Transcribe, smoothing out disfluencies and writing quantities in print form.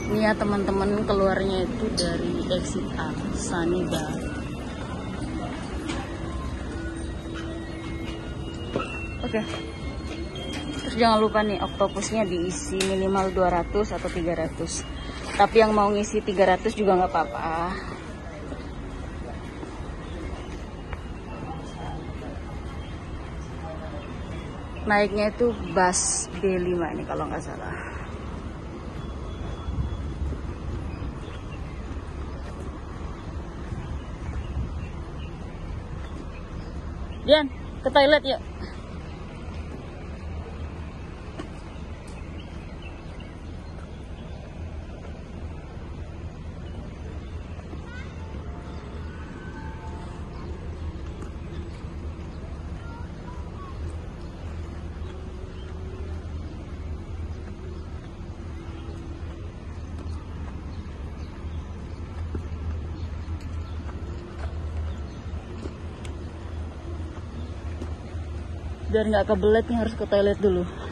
Ini ya teman-teman, keluarnya itu dari exit A, Sanida. Oke. Terus jangan lupa nih, oktopusnya diisi minimal 200 atau 300. Tapi yang mau ngisi 300 juga nggak apa-apa. Naiknya itu bus B5 ini kalau nggak salah. Dian, ke toilet yuk. Biar nggak kebelet nih, harus ke toilet dulu.